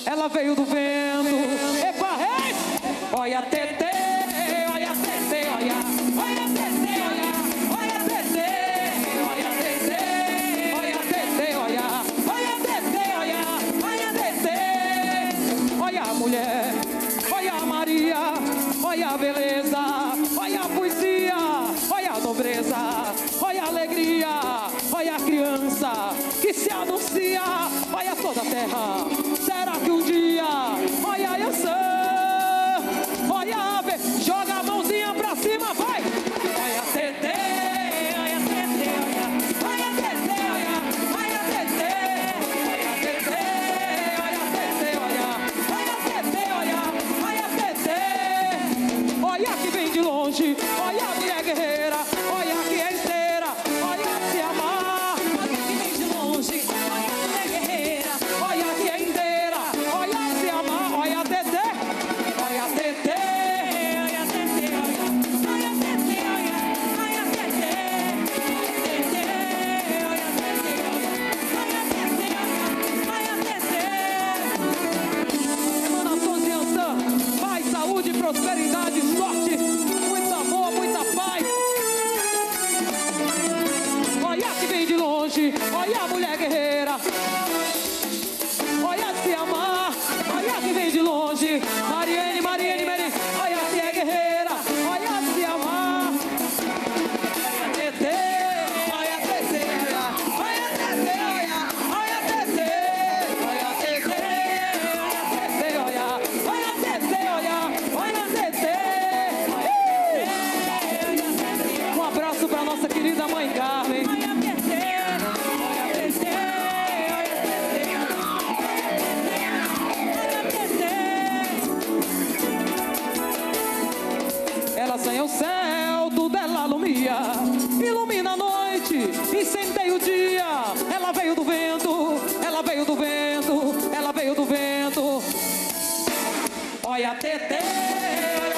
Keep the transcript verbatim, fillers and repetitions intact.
ela veio do vento. Epa, rei! Olha, Tetê, olha, Tetê, olha, olha, Tetê, olha, olha, Tetê, olha, Tetê, olha, Tetê, olha, olha, Tetê, olha, olha, Tetê. Olha a mulher, olha a Maria, olha a beleza, olha a poesia, olha a nobreza, olha a alegria, olha a criança que se anuncia, olha toda a terra. Será que um dia, olha a Yansan, olha a ave, joga a mãozinha pra cima, vai! Olha a Tetê, olha a Tetê, olha, olha a Tetê, olha, olha a Tetê, olha a Tetê, olha a Tetê, olha, olha a Tetê, olha, olha a Tetê. Olha que vem de longe, olha a mulher guerreira, olha que é inteira, olha se amar. Olha que vem de longe, olha a mulher guerreira, olha que é inteira, olha se amar. Olha a Tetê, olha a Tetê, olha a Tetê, olha, olha a Tetê, olha, olha a Tetê, olha a Tetê, olha a Tetê, olha a Tetê, olha a Tetê. Emanações de Yansan, paz, saúde, prosperidade, sorte, muito amor, muita paz. Olha que vem de longe, olha a mulher guerreira, olha se amar. Olha que vem de longe, Mariene, Mariene, Mariene, olha que é guerreira, olha se amar. Olha Tetê, olha Tetê, olha, olha Tetê, olha, olha Tetê, olha Tetê, olha Tetê, olha, olha Tetê, olha, olha Tetê. Um abraço pra nossa querida mãe Carmen. Olha Tetê, olha Tetê, olha Tetê. Ela sonha o céu, tudo ela alumia, ilumina a noite, incendeia o dia. Ela veio do vento, ela veio do vento, ela veio do vento. Olha a Tetê, olha